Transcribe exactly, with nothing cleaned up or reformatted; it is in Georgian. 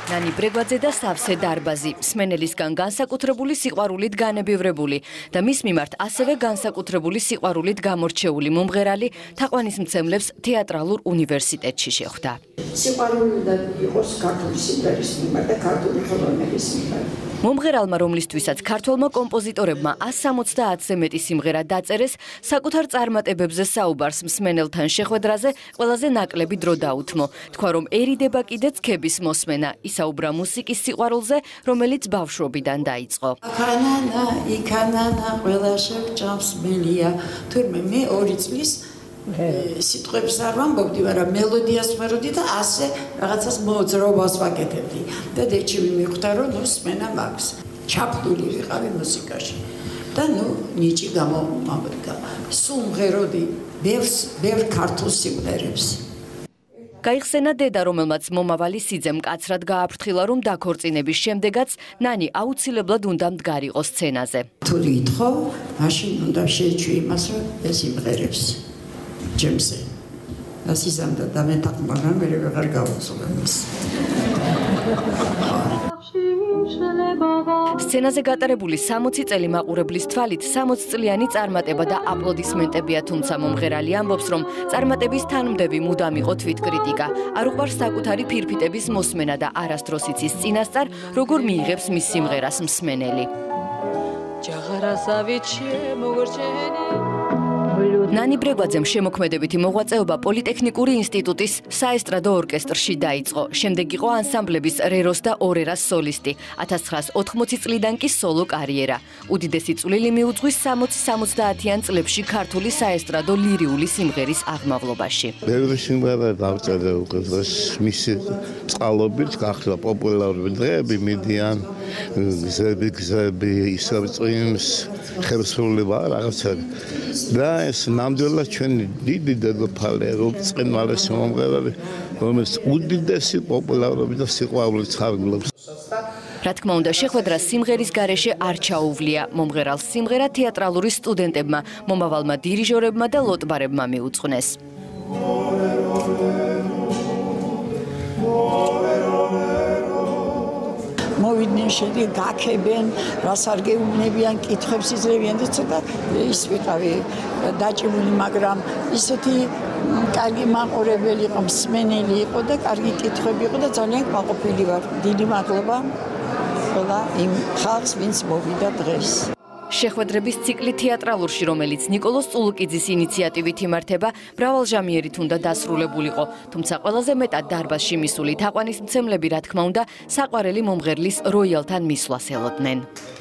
ნანი ბრეგვაძე და სავსე დარბაზი, მსმენელისგან განსაკუთრებული სიყვარულით განებივრებული და მის მიმართ ასევე განსაკუთრებული სიყვარულით გამორჩეული მომღერალი თაყვანისმცემლებს თეატრალურ უნივერსიტეტში შეხვდა. სიყვარული და იყოს ქართული სიმღერის მიმართ და ქართული ხელოვნების მიმართ. მომღერალმა, რომლისთვისაც ქართველმა კომპოზიტორებმა ას სამოცდაათზე მეტი სიმღერა დაწერეს, საკუთარ წარმატებებზე საუბარს მსმენელთან შეხვედრაზე ყველაზე ნაკლები დრო დაუთმო. თქვა, რომერიდება კიდეც ქების მოსმენა, ისაუბრა მუსიკის სიყვარულზე, რომელიც ბავშვობიდან დაიწყო. Იქანანა, იქანანა, ყველა შევჭამს მელია, თურმე მე ორი წლის სიტყვებს არ ვამბობდი, მაგრამ მელოდიას ვმეროდი და ასე რაღაცას მოძრაობას ვაკეთებდი. და დეჩივი მიხვდა, რომ ნუ სმენა მაქვს. ჩაფლული ვიყავი მუსიკაში. და ნუ ნიჭი გამომავდა. სულ მღეროდი ბევრს, ბევრ ქართულ სიმღერებს. გაიხსენა დედა, რომელმაც მომავალი სიძე მკაცრად გააფრთხილა, რომ დაქორწინების შემდეგაც ნანი აუცილებლად უნდა მდგარიყო სცენაზე. თუ ვითხოვ, მაშინ უნდა შეეჩვი იმას, რომ ეს სიმღერებს ჯემზე. ასიზამდა და მეტად, მაგრამ მე ვეღარ გავუწევს. სცენაზე გატარებული სამოცი წელი მაყურებლის თვალით სამოცწლიანი წარმატება და აპლოდისმენტებია, თუმცა მომღერალი ამბობს, რომ წარმატების თანმდები მუდამ იყო თვითკრიტიკა. არ უყვარს საკუთარი ფირფიტების მოსმენა და არასდროს იცის წინასწარ, როგორ მიიღებს მის სიმღერას მსმენელი. ნანი ბრეგვაძემ შემოქმედებითი მოღვაწეობა პოლიტექნიკური ინსტიტუტის საესტრადო ორკესტრში დაიწყო. შემდეგ იყო ანსამბლების რეროს და ორერას სოლისტი. ათას ცხრაას ოთხმოცი წლიდან კი სოლო კარიერა. უდიდესი წვლილი მიუძღვის სამოცი-სამოცდაათიან წლებში ქართული საესტრადო ლირიული სიმღერის აღმავლობაში. ბევრი სიმღერა დავწერე უკვე დღეს მისი წყალობით გახდა პოპულარული დღეები მიდიან გზები გზები ისევ წვიმს ხერხსრულება რაღაცა და ეს ნამდვილად ჩვენი დიდი დედოფალია, როწყინვალესი მომღერალი, რომელიც უდიდესი პოპულარობით და სიყვარულით სარგლობს. რა თქმა უნდა, შეხვედრა სიმღერის გარეშე არ ჩაუვლია. მომღერალს სიმღერა თეატრალური სტუდენტებმა, მომავალმა დირიჟორებმა და ლოტბარებმა მიუძღვნეს. მოვიდნენ შედი გაქებენ, რას არ გეუბნებიან, კითხვებს იძლევიან და ცოტა ის ვიყავი დაჭიმული, მაგრამ ისეთი კარგი მაყურებელი იყო, მსმენელი იყო და კარგი კითხვები იყო და ძალიან კმაყოფილი ვარ. დიდი მადლობა ყველა იმ ხალხს, ვინც მოვიდა დღეს. შეხვედრების ციკლი თეატრალურში, რომელიც ნიკოლოზ წულუკიძის ინიციატივით იმართება, მრავალჟამიერით უნდა დასრულებულიყო, თუმცა ყველაზე მეტად დარბაზში მისული თაყვანისმცემლები, რა თქმა უნდა, საყვარელი მომღერლის როიალთან მისვლას ელოდნენ.